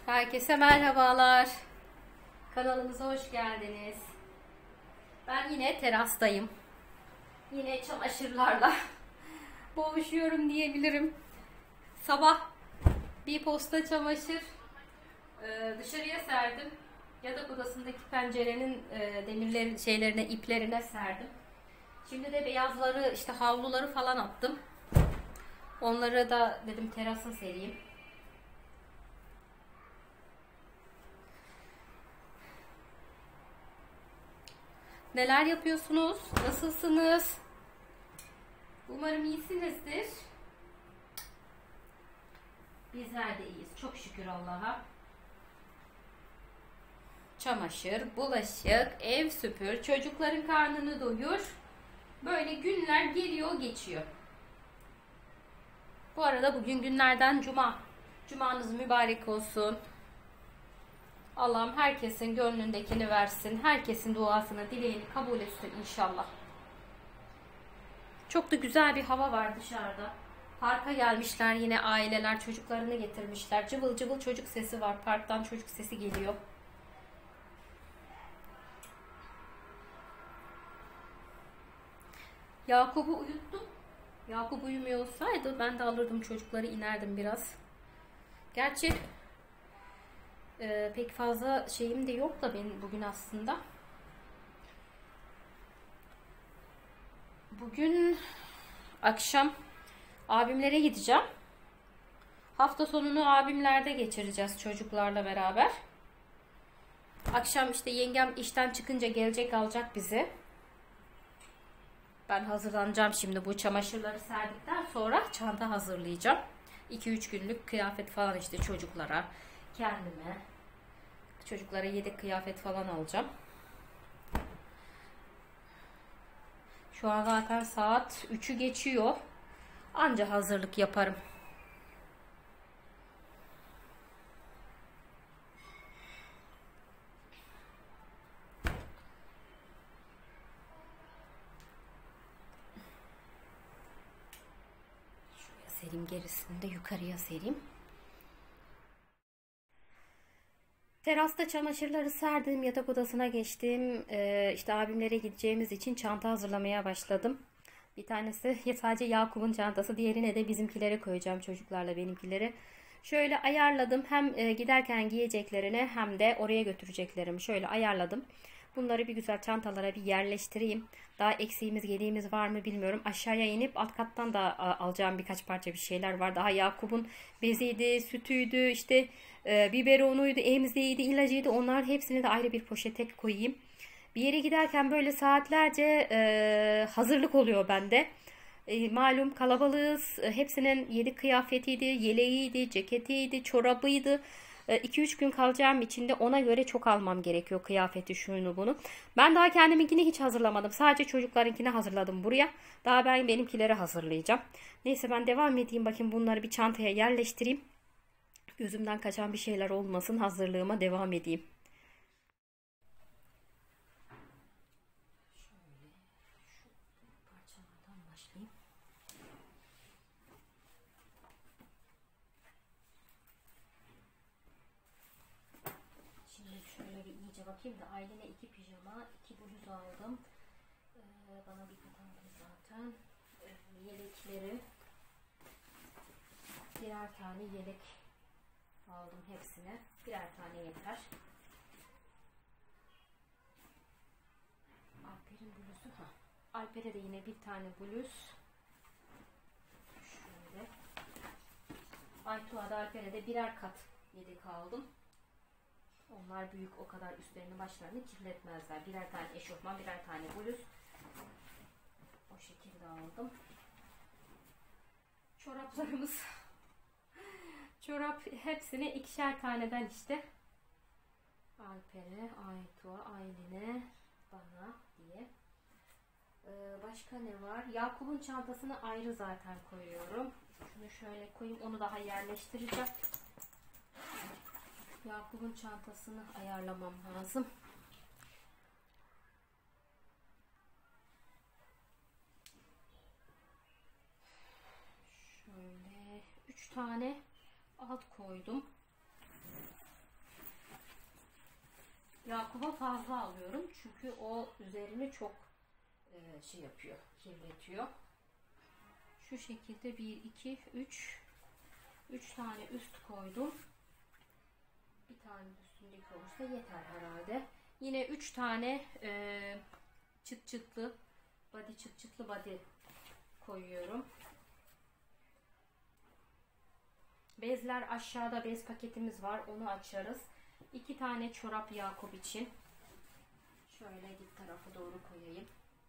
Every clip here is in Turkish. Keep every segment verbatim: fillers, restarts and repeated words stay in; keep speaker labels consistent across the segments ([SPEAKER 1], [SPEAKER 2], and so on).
[SPEAKER 1] Herkese merhabalar. Kanalımıza hoş geldiniz. Ben yine terastayım. Yine çamaşırlarla boğuşuyorum diyebilirim. Sabah bir posta çamaşır dışarıya serdim. Yatak odasındaki pencerenin demirlerin şeylerine, iplerine serdim. Şimdi de beyazları, işte havluları falan attım. Onları da dedim terasa sereyim. Neler yapıyorsunuz? Nasılsınız? Umarım iyisinizdir. Bizler de iyiyiz. Çok şükür Allah'a. Çamaşır, bulaşık, ev süpür, çocukların karnını doyur. Böyle günler geliyor geçiyor. Bu arada bugün günlerden cuma. Cumanız mübarek olsun. Allah'ım herkesin gönlündekini versin. Herkesin duasını, dileğini kabul etsin inşallah. Çok da güzel bir hava var dışarıda. Parka gelmişler yine aileler, çocuklarını getirmişler. Cıvıl cıvıl çocuk sesi var. Parktan çocuk sesi geliyor. Yakup'u uyuttum. Yakup uyumuyor olsaydı ben de alırdım çocukları, inerdim biraz. Gerçi e, pek fazla şeyim de yok da benim bugün aslında. Bugün akşam abimlere gideceğim. Hafta sonunu abimlerde geçireceğiz çocuklarla beraber. Akşam işte yengem işten çıkınca gelecek, alacak bizi. Ben hazırlanacağım şimdi, bu çamaşırları serdikten sonra çanta hazırlayacağım. iki üç günlük kıyafet falan, işte çocuklara, kendime. Çocuklara yedek kıyafet falan alacağım. Şu an zaten saat üçü geçiyor. Anca hazırlık yaparım. Şuraya sereyim, gerisini de yukarıya sereyim. Terasta çamaşırları serdim, yatak odasına geçtim. Ee, işte abimlere gideceğimiz için çanta hazırlamaya başladım. Bir tanesi sadece Yakup'un çantası, diğerine de bizimkilere koyacağım, çocuklarla benimkileri. Şöyle ayarladım, hem giderken giyeceklerini hem de oraya götüreceklerimi şöyle ayarladım. Bunları bir güzel çantalara bir yerleştireyim. Daha eksiğimiz, gediğimiz var mı bilmiyorum. Aşağıya inip alt kattan da alacağım birkaç parça bir şeyler var. Daha Yakup'un beziydi, sütüydü, işte e, biberonuydu, emziğiydi, ilacıydı. Onların hepsini de ayrı bir poşete koyayım. Bir yere giderken böyle saatlerce e, hazırlık oluyor bende. E, malum kalabalığız. E, hepsinin yedi kıyafetiydi, yeleğiydi, ceketiydi, çorabıydı. iki üç gün kalacağım için de ona göre çok almam gerekiyor kıyafeti, şunu bunu. Ben daha kendiminkini hiç hazırlamadım. Sadece çocuklarınkini hazırladım buraya. Daha ben benimkileri hazırlayacağım. Neyse ben devam edeyim, bakayım bunları bir çantaya yerleştireyim. Gözümden kaçan bir şeyler olmasın, hazırlığıma devam edeyim. Şöyle şu parçalardan başlayayım. Şöyle bir iyice bakayım da, ailene iki pijama, iki bluz aldım. Ee, bana bir katandı zaten. Ee, yelekleri, birer tane yelek aldım hepsine. Birer tane yeter. Alper'in bluzu. Ha. Alper'e de yine bir tane bluz. Şöyle. Aytuğa'da Alper'e de birer kat yelek aldım. Onlar büyük, o kadar üstlerini başlarını kirletmezler. Birer tane eşofman, birer tane bluz. O şekilde aldım. Çoraplarımız. Çorap hepsini ikişer taneden işte. Alper'e, Aytuğa, Aylin'e, bana diye. Ee, başka ne var? Yakup'un çantasını ayrı zaten koyuyorum. Şunu şöyle koyayım, onu daha yerleştireceğim. Yakup'un çantasını ayarlamam lazım. Şöyle üç tane alt koydum. Yakup'a fazla alıyorum. Çünkü o üzerini çok e, şey yapıyor, kirletiyor. Şu şekilde bir, iki, üç üç tane üst koydum. Bir tane üstündeki olursa yeter herhalde. Yine üç tane e, çıt çıtlı body çıt çıtlı body koyuyorum. Bezler aşağıda, bez paketimiz var, onu açarız. İki tane çorap Yakup için. Şöyle dip tarafı doğru koyayım.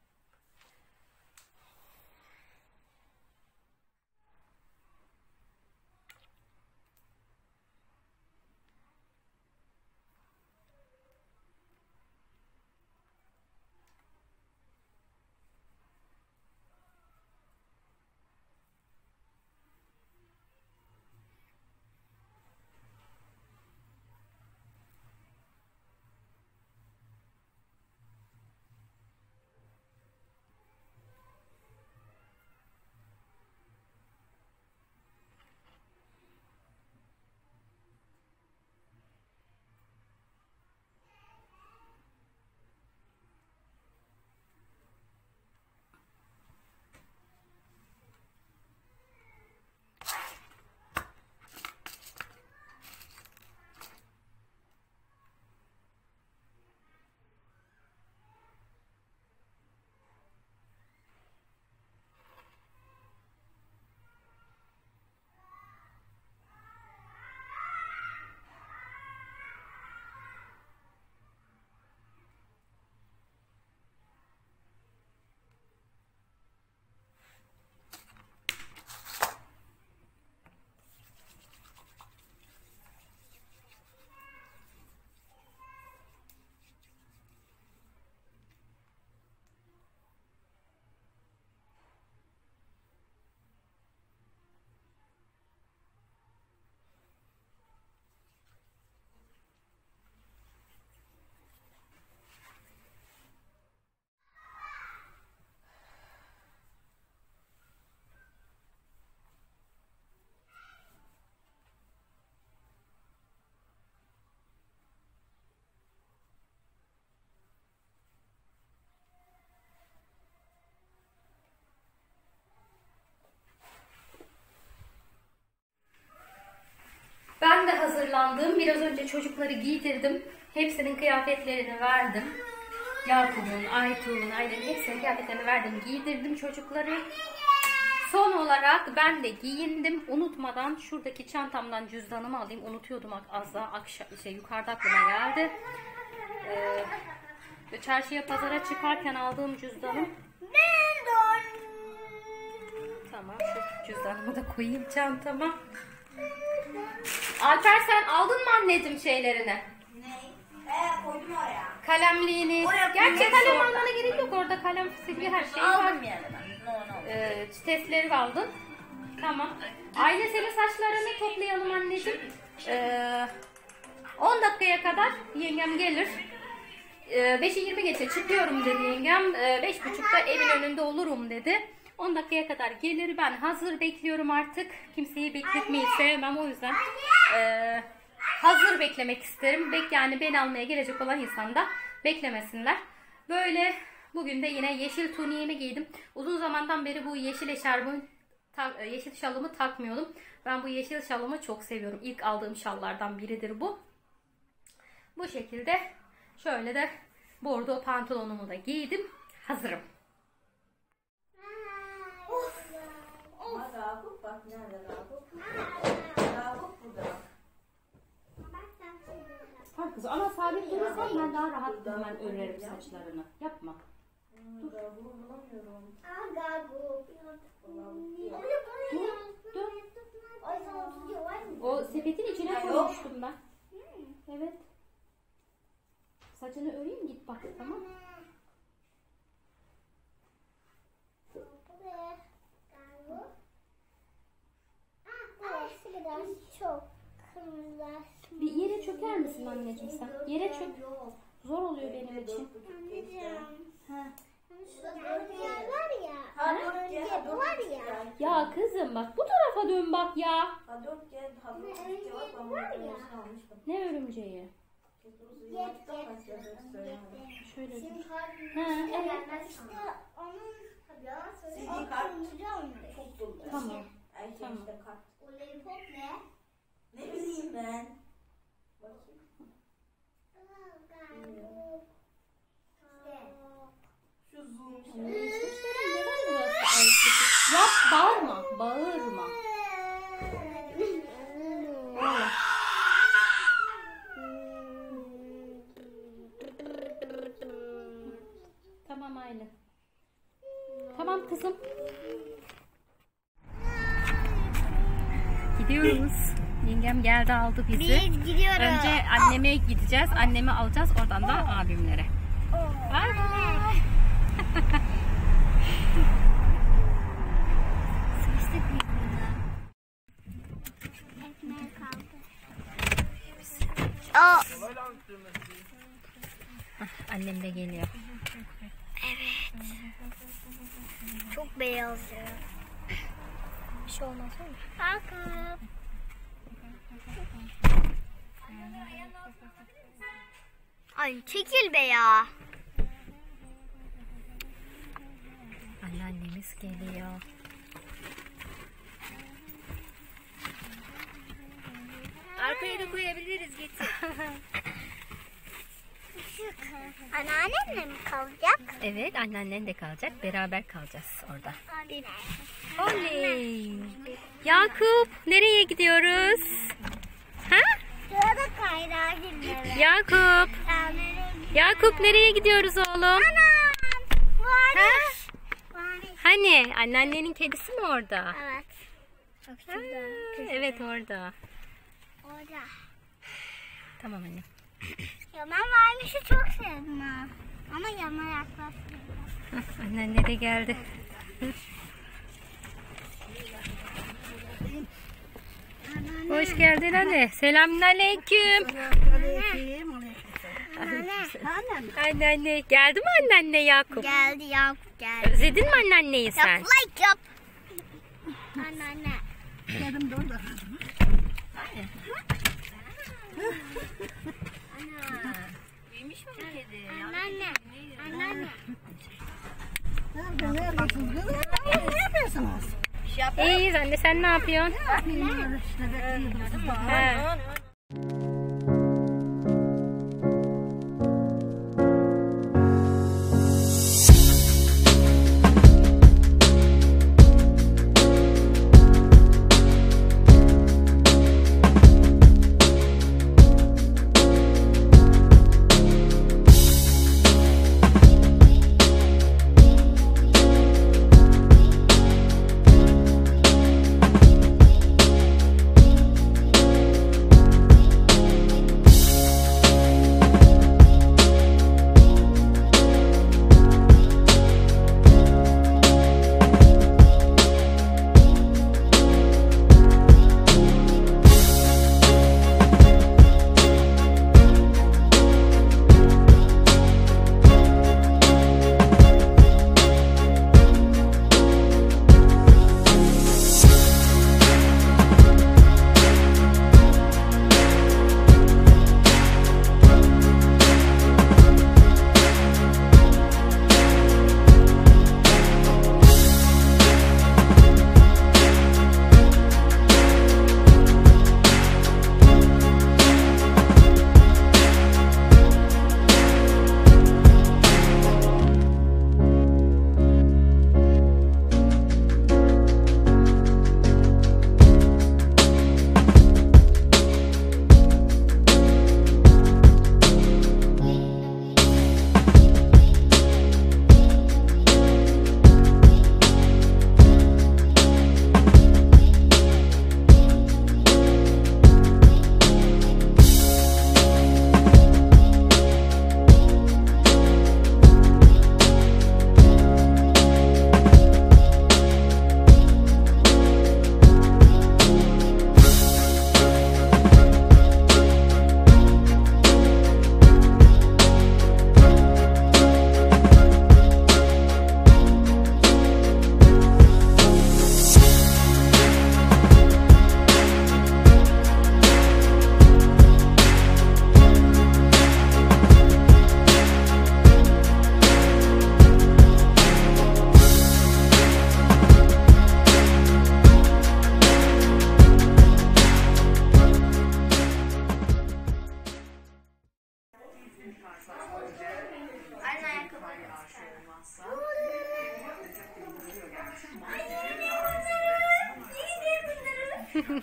[SPEAKER 1] Ben de hazırlandım. Biraz önce çocukları giydirdim. Hepsinin kıyafetlerini verdim. Yakup'un, Aytuğ'un, Aylin'in hepsinin kıyafetlerini verdim. Giydirdim çocukları. Son olarak ben de giyindim. Unutmadan şuradaki çantamdan cüzdanımı alayım. Unutuyordum az daha. Akşam, şey, yukarıda aklıma geldi. Ee, çarşıya pazara çıkarken aldığım cüzdanım. Tamam, şu cüzdanımı da koyayım çantama. Alper, sen aldın mı anneciğim şeylerini?
[SPEAKER 2] Ne? Ee, koydum oraya.
[SPEAKER 1] Kalemliğini.
[SPEAKER 2] Oraya
[SPEAKER 1] Gerçi
[SPEAKER 2] koyayım,
[SPEAKER 1] kalem
[SPEAKER 2] orada.
[SPEAKER 1] almana gerek yok. Orada kalem, silgi, her şey var.
[SPEAKER 2] Aldım yani ben. No, no.
[SPEAKER 1] Ee, testleri aldın. Tamam. Aile, senin saçlarını toplayalım anneciğim. Ee, on dakikaya kadar yengem gelir. Ee, beşe yirmi geçe çıkıyorum dedi yengem. Ee, beş buçukta evin önünde olurum dedi. on dakikaya kadar gelir. Ben hazır bekliyorum artık. Kimseyi bekletmeyi sevmem. O yüzden e, hazır beklemek isterim. Bek yani beni almaya gelecek olan insan da beklemesinler. Böyle bugün de yine yeşil tuniğimi giydim. Uzun zamandan beri bu yeşil eşarbın, yeşil şalımı takmıyordum. Ben bu yeşil şalımı çok seviyorum. İlk aldığım şallardan biridir bu. Bu şekilde şöyle de bordo pantolonumu da giydim. Hazırım.
[SPEAKER 2] Ragup bak nerede Ragup? Ragup burada.
[SPEAKER 1] Tamam kızım, ama sabit durursan ben daha rahat hemen örerim saçlarını. Yapma.
[SPEAKER 2] Dur. Ragup'u bulamıyorum.
[SPEAKER 1] Dur, dur. O sepetin içine koymuştum ben. Evet. Saçını öreyim, git bak, tamam.
[SPEAKER 3] Çok kırmızı.
[SPEAKER 1] Bir yere çöker misin anneciğim sen? Yere çök. Zor oluyor benim için. Ha.
[SPEAKER 3] Şurada bir yer var ya.
[SPEAKER 2] Ha dört gel.
[SPEAKER 3] Önce bu var ya.
[SPEAKER 1] Ya kızım bak, bu tarafa dön bak ya.
[SPEAKER 2] Ha dört gel. Ha dört gel. Bak ben bunu almıştım.
[SPEAKER 1] Ne örümceği?
[SPEAKER 3] Yep, yep, yep.
[SPEAKER 1] Şöyle.
[SPEAKER 3] Sim kart.
[SPEAKER 1] Ha, evet.
[SPEAKER 3] İşte onun yalan
[SPEAKER 2] C
[SPEAKER 3] söylüyor.
[SPEAKER 2] D kart.
[SPEAKER 3] Kart.
[SPEAKER 2] Çok dolu.
[SPEAKER 1] Tamam.
[SPEAKER 2] Erkeğin
[SPEAKER 1] Tamam.
[SPEAKER 2] işte kart.
[SPEAKER 3] O lollipop ne?
[SPEAKER 2] Ne bileyim ben. Bakayım. Şu zoom şey.
[SPEAKER 1] Yap, bağırma, bağırma. Tamam Aylin. Tamam kızım. Gidiyoruz. Yengem geldi aldı bizi.
[SPEAKER 3] Biz gidiyoruz.
[SPEAKER 1] Önce anneme gideceğiz. Annemi alacağız. Oradan da abimlere. Bay bay.
[SPEAKER 3] Sıkıştık biz burada. Ekmeğe kaldı. Aa.
[SPEAKER 1] Annem de geliyor.
[SPEAKER 3] Evet. Çok beyaz ya. Bir şey olmaz mı? Kalkıp. Ay çekil be ya.
[SPEAKER 1] Anneannemiz geliyor.
[SPEAKER 2] Arkaya da koyabiliriz getir.
[SPEAKER 3] Anneannemle mi kalacak?
[SPEAKER 1] Evet, anneannen de kalacak. Beraber kalacağız orada.
[SPEAKER 3] Anne.
[SPEAKER 1] Oley! Yakup, nereye gidiyoruz? Ha?
[SPEAKER 3] Şurada kaynağı dinleme.
[SPEAKER 1] Yakup, Yakup nereye gidiyoruz oğlum?
[SPEAKER 3] Anam. Varmış. Varmış.
[SPEAKER 1] Hani anneannenin kedisi mi orada?
[SPEAKER 3] Evet. Bak
[SPEAKER 1] Ha,
[SPEAKER 3] şurada.
[SPEAKER 1] evet orada.
[SPEAKER 3] Orada.
[SPEAKER 1] Tamam anne.
[SPEAKER 3] Ya ben varmışı çok sevdim ha. Ama yana yaklaştım.
[SPEAKER 1] Hah, anneanne de geldi. Hoş geldin anne. Selamünaleyküm. Anneanne geldi mi anneanne Yakup?
[SPEAKER 3] Geldi Yakup geldi.
[SPEAKER 1] Özledin mi anneanneyi sen?
[SPEAKER 3] Yap like yap. Anneanne.
[SPEAKER 1] Büyümüş mü bu kedi?
[SPEAKER 3] Anneanne. Anneanne.
[SPEAKER 4] Ne yapıyorsunuz?
[SPEAKER 1] İyiyiz anne, sen ne yapıyorsun? Ha.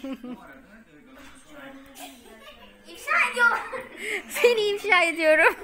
[SPEAKER 3] İfşa ediyorum.
[SPEAKER 1] Seni ifşa ediyorum.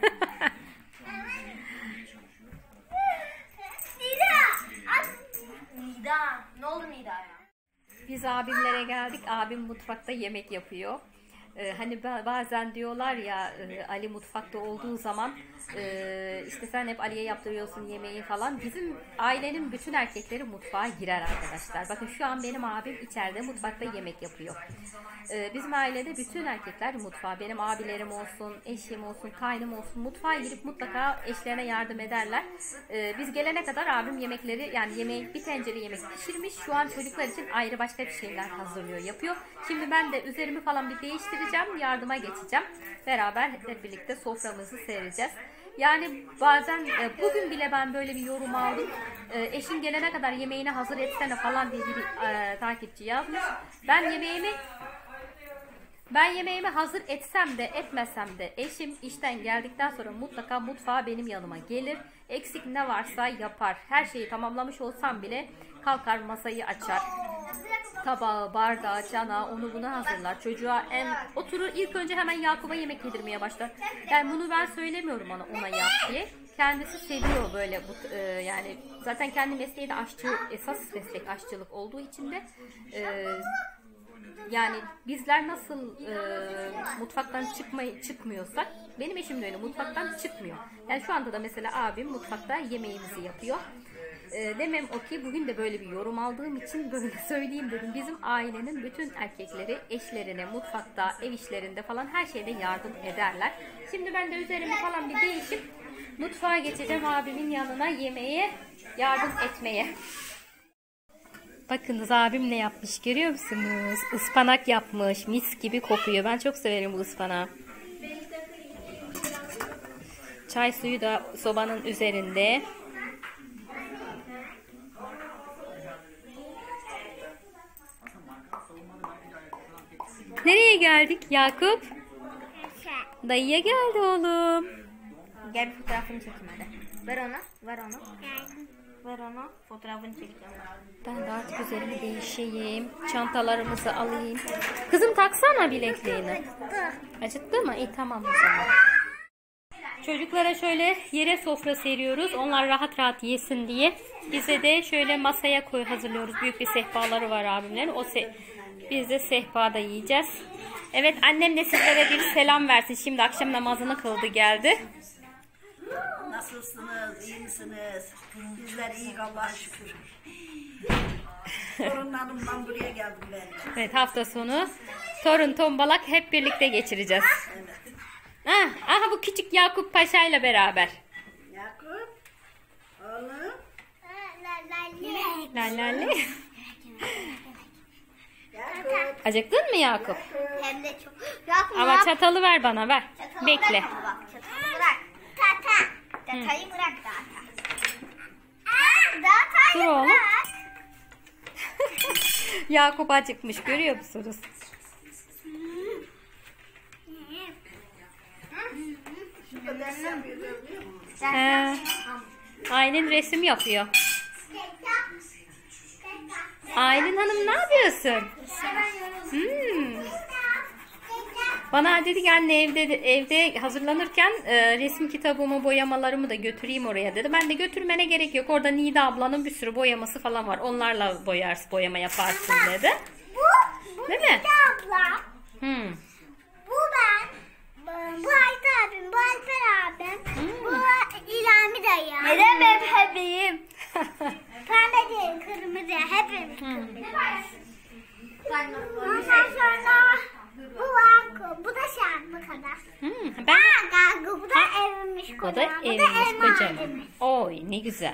[SPEAKER 3] Nida. Nida. Ne oldu Nida'ya?
[SPEAKER 1] Biz abimlere geldik. Abim mutfakta yemek yapıyor. Ee, hani ba- bazen diyorlar ya e, Ali mutfakta olduğu zaman e, işte sen hep Ali'ye yaptırıyorsun yemeği falan. Bizim ailenin bütün erkekleri mutfağa girer arkadaşlar. Bakın şu an benim abim içeride mutfakta yemek yapıyor. Ee, bizim ailede bütün erkekler mutfağa. Benim abilerim olsun, eşim olsun, kaynım olsun mutfağa girip mutlaka eşlerine yardım ederler. Ee, biz gelene kadar abim yemekleri yani yemeği bir tencere yemek pişirmiş. Şu an çocuklar için ayrı başka bir şeyler hazırlıyor, yapıyor. Şimdi ben de üzerimi falan bir değiştireceğim, yardıma geçeceğim. Beraber hep birlikte soframızı sereceğiz. Yani bazen e, bugün bile ben böyle bir yorum aldım. E, eşim gelene kadar yemeğini hazır etsene falan diye bir e, takipçi yazmış. Ben yemeğimi Ben yemeğimi hazır etsem de etmesem de eşim işten geldikten sonra mutlaka mutfağa benim yanıma gelir. Eksik ne varsa yapar. Her şeyi tamamlamış olsam bile kalkar masayı açar. Tabağı, bardağı, çanağı onu bunu hazırlar. Çocuğa en oturur ilk önce hemen Yakup'a yemek yedirmeye başlar. Yani bunu ben söylemiyorum ona, ona yap diye. Kendisi seviyor böyle bu, e, yani zaten kendi mesleği de aşçı, esas meslek aşçılık olduğu için de e, yani bizler nasıl e, mutfaktan çıkmay çıkmıyorsak benim eşim de öyle mutfaktan çıkmıyor. Yani şu anda da mesela abim mutfakta yemeğimizi yapıyor. E, demem o ki bugün de böyle bir yorum aldığım için böyle söyleyeyim dedim. Bizim ailenin bütün erkekleri eşlerine mutfakta, ev işlerinde falan her şeyde yardım ederler. Şimdi ben de üzerimi falan bir değişip mutfağa geçeceğim abimin yanına yemeğe yardım etmeye. Bakınız abim ne yapmış görüyor musunuz? Ispanak yapmış. Mis gibi kokuyor. Ben çok severim bu ıspanağı. Çay suyu da sobanın üzerinde. Nereye geldik Yakup? Dayıya geldi oğlum.
[SPEAKER 2] Gel bir fotoğrafını çekeyim hadi. Ver ona, ver onu. Ver ona, fotoğrafını çekeceğim.
[SPEAKER 1] Ben de artık üzerimi değişeyim. Çantalarımızı alayım. Kızım taksana bilekliğini. Acıttı mı? İyi tamam o zaman. Çocuklara şöyle yere sofra seriyoruz. Onlar rahat rahat yesin diye. Bize de şöyle masaya koy hazırlıyoruz. Büyük bir sehpaları var abimlerin. O se Biz de sehpada yiyeceğiz. Evet annem de sizlere bir selam versin. Şimdi akşam namazını kıldı geldi.
[SPEAKER 4] Nasılsınız? İyi misiniz? Bizler iyi Allah'a şükür. Torunlarımdan buraya geldim ben.
[SPEAKER 1] Evet hafta sonu torun tombalak hep birlikte geçireceğiz.
[SPEAKER 4] Evet.
[SPEAKER 1] Ah, aha bu küçük Yakup Paşa ile beraber.
[SPEAKER 4] Yakup. Oğlum.
[SPEAKER 1] Lalali.
[SPEAKER 3] Yakup.
[SPEAKER 1] Acıktın mı Yakup?
[SPEAKER 3] Hem de çok. Yakup
[SPEAKER 1] Ama
[SPEAKER 3] yap.
[SPEAKER 1] çatalı ver bana ver.
[SPEAKER 3] Çatalı
[SPEAKER 1] Bekle.
[SPEAKER 3] bırak ama bak, çatalı bırak. Tata. Tatayı bırak zaten. Aa,
[SPEAKER 1] Dur
[SPEAKER 3] Tatayı
[SPEAKER 1] oğlum.
[SPEAKER 3] bırak.
[SPEAKER 1] Yakup acıkmış görüyor musunuz?
[SPEAKER 4] Şurada ders yapıyor görüyor musun?
[SPEAKER 1] He. Aylin resim yapıyor. Aylin Hanım ne yapıyorsun? Hmm. Bana dedi ki anne evde evde hazırlanırken e, resim kitabımı, boyamalarımı da götüreyim oraya dedi. Ben de götürmene gerek yok. Orada Nida ablanın bir sürü boyaması falan var. Onlarla boyarsın, boyama yaparsın dedi.
[SPEAKER 3] Bu, bu
[SPEAKER 1] Değil mi?
[SPEAKER 3] Nida abla.
[SPEAKER 1] Hmm.
[SPEAKER 3] Bu ben. Bu Ayşe abim, bu Alper abim.
[SPEAKER 1] Hmm.
[SPEAKER 3] Bu İlhami dayı. Neden ben bebeğim? Pembe değil, kırmızı. Hepimiz kırmızı. Ondan sonra bu var, bu da şarkı bu kadar.
[SPEAKER 1] Hmm. Ben
[SPEAKER 3] Aa, gagu, bu da evimiz
[SPEAKER 1] o
[SPEAKER 3] kocaman.
[SPEAKER 1] da
[SPEAKER 3] Bu da
[SPEAKER 1] evimiz
[SPEAKER 3] ev
[SPEAKER 1] kocaman.
[SPEAKER 3] mahallemiz.
[SPEAKER 1] Oy ne güzel.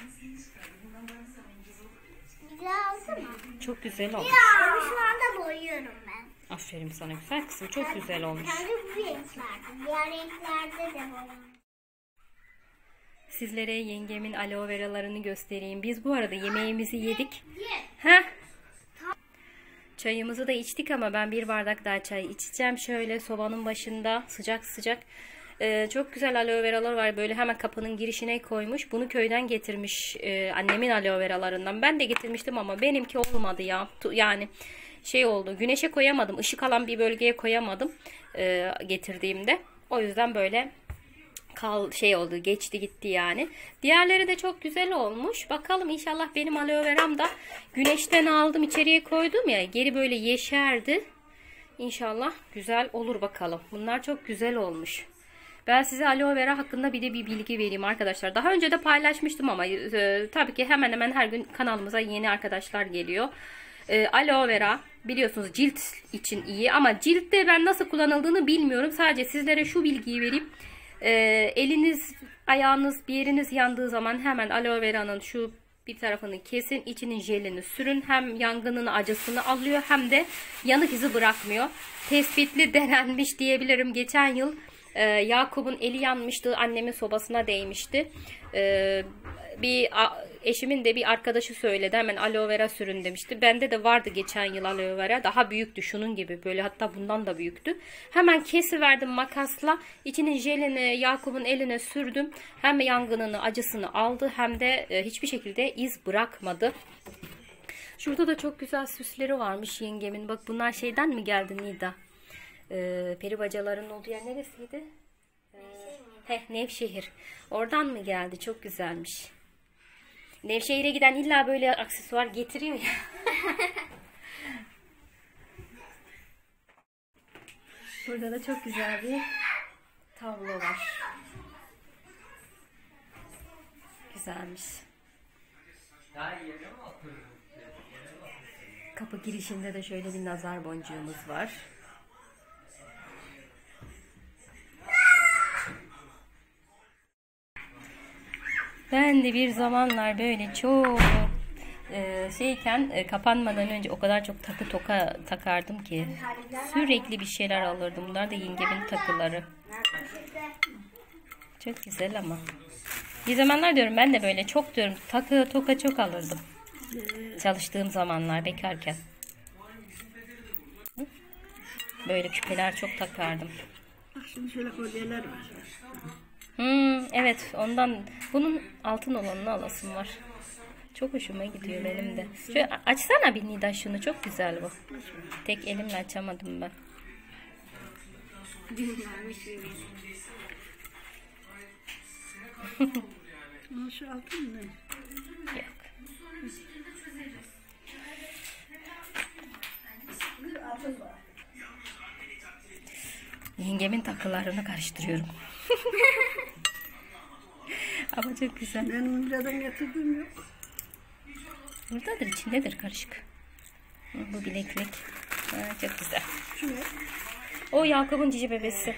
[SPEAKER 3] Güzel oldu mu?
[SPEAKER 1] Çok güzel olmuş.
[SPEAKER 3] Ya, şu anda boyuyorum ben.
[SPEAKER 1] Aferin sana güzel kızım. Çok güzel olmuş.
[SPEAKER 3] Sadece bu renklerde. Diğer renklerde de boyuyorum.
[SPEAKER 1] Sizlere yengemin aloe veralarını göstereyim. Biz bu arada yemeğimizi yedik.
[SPEAKER 3] Ye.
[SPEAKER 1] Heh. Çayımızı da içtik ama ben bir bardak daha çay içeceğim. Şöyle sobanın başında sıcak sıcak. Ee, çok güzel aloe veralar var. Böyle hemen kapının girişine koymuş. Bunu köyden getirmiş e, annemin aloe veralarından. Ben de getirmiştim ama benimki olmadı ya. Yani şey oldu. Güneşe koyamadım. Işık alan bir bölgeye koyamadım e, getirdiğimde. O yüzden böyle kal şey oldu. Geçti gitti yani. Diğerleri de çok güzel olmuş. Bakalım inşallah benim aloe veram da güneşten aldım içeriye koydum ya. Geri böyle yeşerdi. İnşallah güzel olur bakalım. Bunlar çok güzel olmuş. Ben size aloe vera hakkında bir de bir bilgi vereyim arkadaşlar. Daha önce de paylaşmıştım ama e, tabii ki hemen hemen her gün kanalımıza yeni arkadaşlar geliyor. E, aloe vera biliyorsunuz cilt için iyi ama ciltte ben nasıl kullanıldığını bilmiyorum. Sadece sizlere şu bilgiyi vereyim. E, eliniz, ayağınız, bir yeriniz yandığı zaman hemen aloe vera'nın şu bir tarafını kesin, içinin jelini sürün. Hem yangının acısını alıyor hem de yanık izi bırakmıyor. Tespitli, denenmiş diyebilirim. Geçen yıl Ee, Yakup'un eli yanmıştı. Annemin sobasına değmişti. Ee, bir eşimin de bir arkadaşı söyledi. Hemen aloe vera sürün demişti. Bende de vardı geçen yıl aloe vera. Daha büyüktü şunun gibi. Böyle hatta bundan da büyüktü. Hemen kesiverdim makasla. İçinin jelini Yakup'un eline sürdüm. Hem yangınını, acısını aldı hem de e, hiçbir şekilde iz bırakmadı. Şurada da çok güzel süsleri varmış yengemin. Bak bunlar şeyden mi geldi Nida? Ee, peri bacaların olduğu yer neresiydi? Ee, heh, Nevşehir. Oradan mı geldi? Çok güzelmiş. Nevşehir'e giden illa böyle aksesuar getiriyor ya. Burada da çok güzel bir tablo var. Güzelmiş. Kapı girişinde de şöyle bir nazar boncuğumuz var. Ben de bir zamanlar böyle çok e, şeyken e, kapanmadan önce o kadar çok takı toka takardım ki sürekli bir şeyler alırdım. Bunlar da yengemin takıları. Çok güzel ama. Bir zamanlar diyorum ben de böyle çok diyorum takı toka çok alırdım. Çalıştığım zamanlar bekarken. Böyle küpeler çok takardım.
[SPEAKER 4] Bak şimdi şöyle kolyeler var.
[SPEAKER 1] Hmm, evet ondan bunun altın olanını alasım var. Çok hoşuma gidiyor benim de. Şöyle açsana bir Nida şunu, çok güzel bu. Tek elimle açamadım ben.
[SPEAKER 4] Şu altın mı?
[SPEAKER 1] Yok. Yengemin takılarını karıştırıyorum. Ama çok güzel.
[SPEAKER 4] Benim buradan getirdiğim yok.
[SPEAKER 1] Buradadır, içindedir karışık. Bu bileklik. Ha, çok güzel.
[SPEAKER 4] Şu ne?
[SPEAKER 1] O Yakup'un cici bebesi.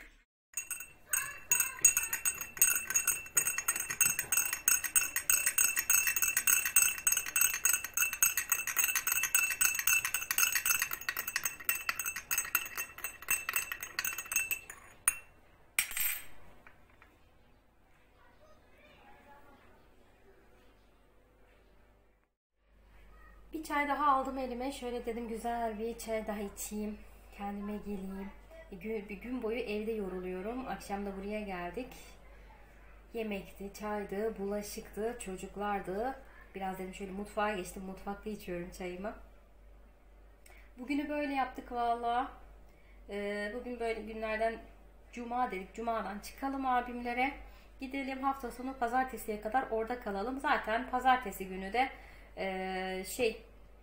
[SPEAKER 1] Bir çay daha aldım elime. Şöyle dedim güzel bir çay daha içeyim. Kendime geleyim. Bir gün, bir gün boyu evde yoruluyorum. Akşam da buraya geldik. Yemekti, çaydı, bulaşıktı, çocuklardı. Biraz dedim şöyle mutfağa geçtim. Mutfakta içiyorum çayımı. Bugünü böyle yaptık valla. Ee, bugün böyle günlerden cuma dedik. Cuma'dan çıkalım abimlere. Gidelim hafta sonu pazartesiye kadar orada kalalım. Zaten pazartesi günü de Ee, şey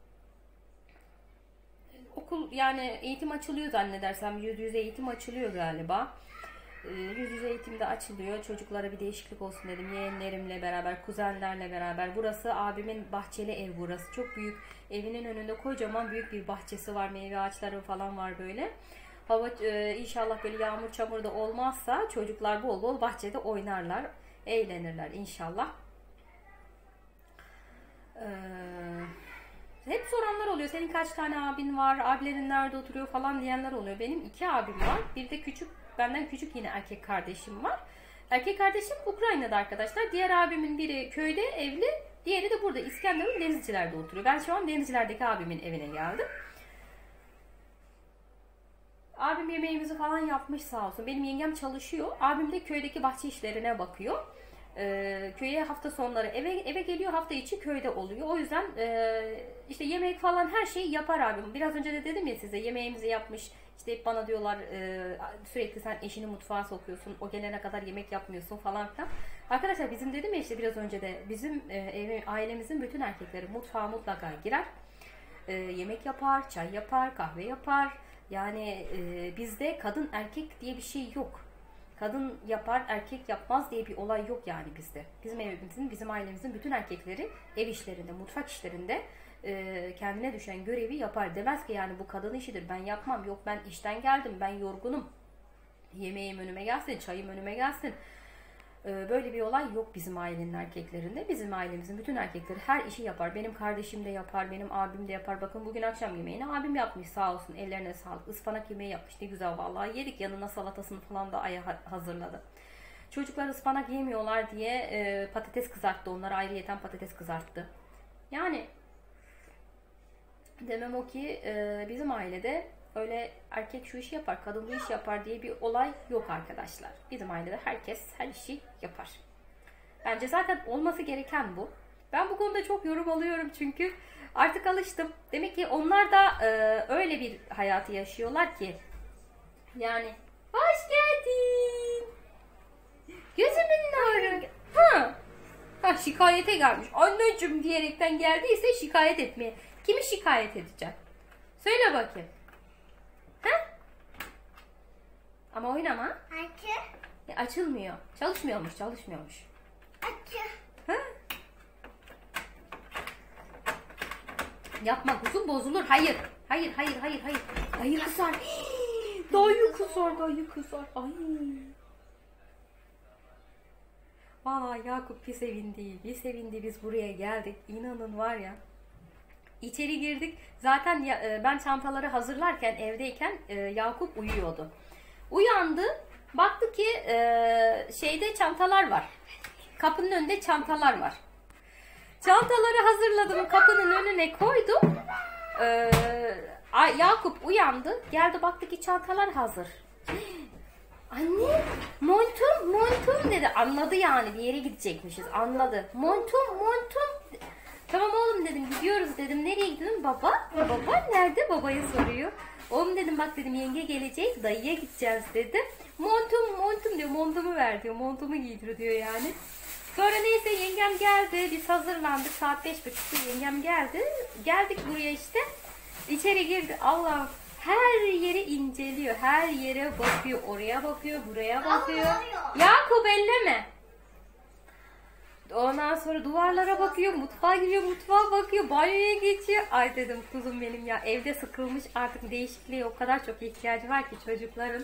[SPEAKER 1] okul yani eğitim açılıyor zannedersem, yüz yüze eğitim açılıyor galiba. Ee, yüz yüze eğitim de açılıyor. Çocuklara bir değişiklik olsun dedim. Yeğenlerimle beraber, kuzenlerle beraber. Burası abimin bahçeli ev burası. Çok büyük. Evinin önünde kocaman büyük bir bahçesi var. Meyve ağaçları falan var böyle. Hava e, inşallah böyle yağmur çamur da olmazsa çocuklar bol bol bahçede oynarlar. Eğlenirler inşallah. Ee, hep soranlar oluyor. Senin kaç tane abin var? Abilerin nerede oturuyor falan diyenler oluyor. Benim iki abim var. Bir de küçük, benden küçük yine erkek kardeşim var. Erkek kardeşim Ukrayna'da arkadaşlar. Diğer abimin biri köyde evli. Diğeri de burada İskenderun Denizciler'de oturuyor. Ben şu an Denizciler'deki abimin evine geldim. Abim yemeğimizi falan yapmış sağ olsun. Benim yengem çalışıyor. Abim de köydeki bahçe işlerine bakıyor. E, köye hafta sonları eve eve geliyor, hafta içi köyde oluyor. O yüzden e, işte yemek falan her şeyi yapar abim. Biraz önce de dedim ya size, yemeğimizi yapmış. İşte hep bana diyorlar e, sürekli sen eşini mutfağa sokuyorsun, o gelene kadar yemek yapmıyorsun falan filan. Arkadaşlar bizim dedim ya işte biraz önce de bizim e, ev, ailemizin bütün erkekleri mutfağa mutlaka girer. E, yemek yapar, çay yapar, kahve yapar. Yani e, bizde kadın erkek diye bir şey yok. Kadın yapar, erkek yapmaz diye bir olay yok yani bizde. Bizim evimizin, bizim ailemizin bütün erkekleri ev işlerinde, mutfak işlerinde e, kendine düşen görevi yapar. Demez ki yani bu kadın işidir, ben yapmam. Yok ben işten geldim, ben yorgunum. Yemeğim önüme gelsin, çayım önüme gelsin. E, böyle bir olay yok bizim ailenin erkeklerinde. Bizim ailemizin bütün erkekleri her işi yapar. Benim kardeşim de yapar, benim abim de yapar. Bakın bugün akşam yemeğini abim yapmış, sağ olsun, ellerine sağlık. Ispanak yemeği yapmış, ne güzel vallahi, yedik. Yanına salatasını falan da Aya hazırladı. Çocuklar ıspanak yemiyorlar diye e, patates kızarttı. Onlara ayrıyeten patates kızarttı. Yani demem o ki e, bizim ailede öyle erkek şu işi yapar, kadın bu işi yapar diye bir olay yok arkadaşlar. Bizim ailede herkes her işi yapar. Bence zaten olması gereken bu. Ben bu konuda çok yorum alıyorum çünkü artık alıştım. Demek ki onlar da e, öyle bir hayatı yaşıyorlar ki. Yani hoş geldin. Gözümün nuru. Ha. Ha, şikayete gelmiş. Anneciğim diyerekten geldiyse şikayet etmeye. Kimi şikayet edeceğim? Söyle bakayım. Ha? Ama oynama.
[SPEAKER 3] Açı.
[SPEAKER 1] Ya açılmıyor. Çalışmıyormuş, çalışmıyormuş.
[SPEAKER 3] Açı.
[SPEAKER 1] Ha? Yapma kuzum, bozulur. Hayır. Hayır, hayır, hayır, hayır. Dayı kızar. Dayı kızar, dayı kızar. Ay. Vallahi Yakup bir sevindi, bir sevindi biz buraya geldik. İnanın var ya. İçeri girdik. Zaten ya, ben çantaları hazırlarken evdeyken e, Yakup uyuyordu. Uyandı. Baktı ki e, şeyde çantalar var. Kapının önünde çantalar var. Çantaları hazırladım. Kapının önüne koydum. E, Yakup uyandı. Geldi baktı ki çantalar hazır. Anne montum montum dedi. Anladı yani bir yere gidecekmişiz. Anladı. Montum montum. Tamam oğlum dedim, gidiyoruz dedim. Nereye gidiyorsun? Baba. Baba nerede? Babayı soruyor. Oğlum dedim bak dedim, yenge gelecek, dayıya gideceğiz dedi. Montum montum diyor, montumu ver diyor. Montumu giydir diyor yani. Sonra neyse yengem geldi. Biz hazırlandık. Saat beş buçukta yengem geldi. Geldik buraya işte. İçeri girdi. Allah her yeri inceliyor. Her yere bakıyor. Oraya bakıyor. Buraya bakıyor. Yakup elleme. Ondan sonra duvarlara bakıyor, mutfağa giriyor, mutfağa bakıyor, banyoya geçiyor. Ay dedim kuzum benim ya, evde sıkılmış artık, değişikliğe o kadar çok ihtiyacı var ki çocukların.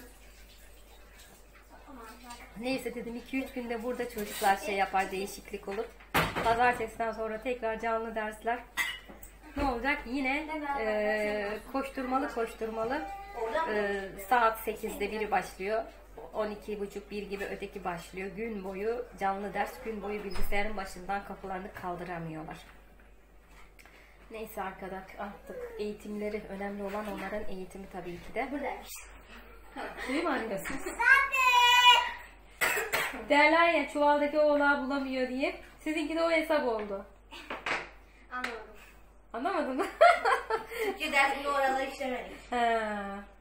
[SPEAKER 1] Neyse dedim iki üç günde burada çocuklar şey yapar, değişiklik olur. Pazartesiden sonra tekrar canlı dersler. Ne olacak? Yine e, koşturmalı koşturmalı e, saat sekizde biri başlıyor. on iki buçuk bir gibi öteki başlıyor. Gün boyu canlı ders, gün boyu bilgisayarın başından kafalarını kaldıramıyorlar. Neyse arkadaş, artık eğitimleri önemli olan onların eğitimi tabii ki de.
[SPEAKER 3] Buradaymış.
[SPEAKER 1] Suyu mu arıyorsun? Derler ya çuvaldaki oğlağı bulamıyor diye. Sizinki de o hesap oldu.
[SPEAKER 3] Anladım.
[SPEAKER 1] Anlamadın mı?
[SPEAKER 4] Çünkü dersinde oraları işlemedik.
[SPEAKER 1] Ha.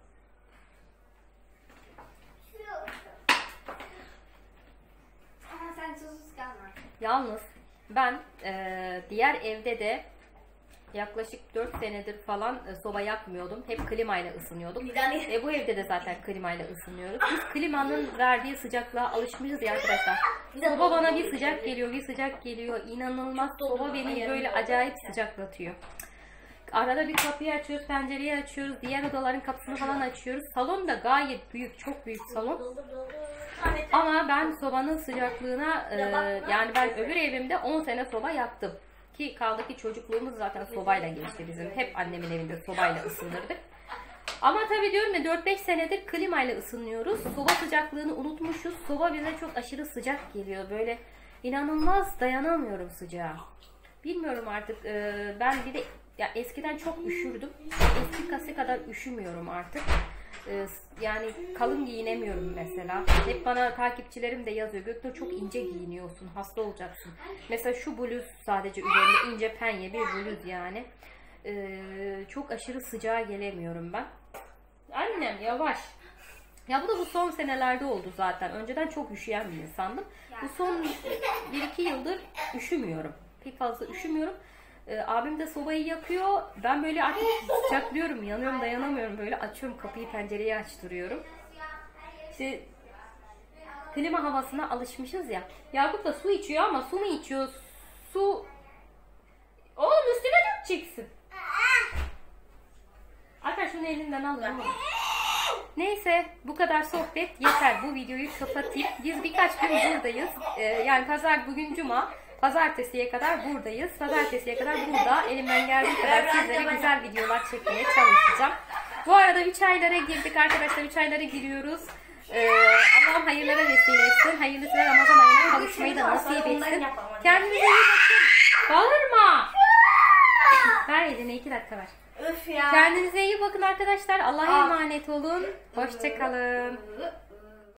[SPEAKER 3] Ama sen susuz kalma.
[SPEAKER 1] Yalnız ben e, diğer evde de yaklaşık dört senedir falan e, soba yakmıyordum. Hep klimayla ısınıyordum.
[SPEAKER 4] Yani-
[SPEAKER 1] E, bu evde de zaten klimayla ısınıyoruz. Biz klimanın verdiği sıcaklığa alışmışız ya arkadaşlar. Soba bana bir sıcak geliyor, bir sıcak geliyor. İnanılmaz, soba beni böyle acayip sıcaklatıyor. Arada bir kapıyı açıyoruz, pencereyi açıyoruz, diğer odaların kapısını falan açıyoruz. Salon da gayet büyük, çok büyük salon. Ama ben sobanın sıcaklığına, e, yani ben öbür evimde on sene soba yaktım. Ki kaldı ki çocukluğumuz zaten sobayla geçti bizim. Hep annemin evinde sobayla ısınırdık. Ama tabii diyorum ya, dört beş senedir klimayla ısınıyoruz. Soba sıcaklığını unutmuşuz. Soba bize çok aşırı sıcak geliyor. Böyle inanılmaz dayanamıyorum sıcağa. Bilmiyorum artık, e, ben bir de ya eskiden çok üşürdüm. Eski kase kadar üşümüyorum artık. Ee, yani kalın giyinemiyorum mesela. Hep bana takipçilerim de yazıyor. Göknur çok ince giyiniyorsun, hasta olacaksın. Mesela şu bluz sadece üzerinde ince penye bir bluz yani. Ee, çok aşırı sıcağa gelemiyorum ben. Annem yavaş. Ya bu da bu son senelerde oldu zaten. Önceden çok üşüyen bir insandım. Bu son bir iki yıldır üşümüyorum. Pek fazla üşümüyorum. Ee, abim de sobayı yakıyor. Ben böyle artık sıcaklıyorum, yanıyorum, dayanamıyorum. Böyle açıyorum kapıyı, pencereyi açtırıyorum. İşte klima havasına alışmışız ya. Yakup da su içiyor ama su mu içiyor? Su... Oğlum üstüne dökeceksin. Alper şunu elinden al. Neyse bu kadar sohbet yeter. Bu videoyu kapatayım. Biz birkaç gün buradayız. Ee, yani pazar, bugün cuma. Pazartesiye kadar buradayız. Pazartesiye kadar burada. Elimden geldiği kadar sizlere güzel videolar çekmeye çalışacağım. Bu arada üç aylara girdik arkadaşlar. üç aylara giriyoruz. Ee, Allah'ım hayırlara vesile etsin. Hayırlısıyla Ramazan ayına kavuşmayı da nasip etsin. Kendinize iyi bakın. Bağırma. Ver eline, iki dakika ver.
[SPEAKER 2] Öf ya.
[SPEAKER 1] Kendinize iyi bakın arkadaşlar. Allah'a emanet olun. Hoşça kalın.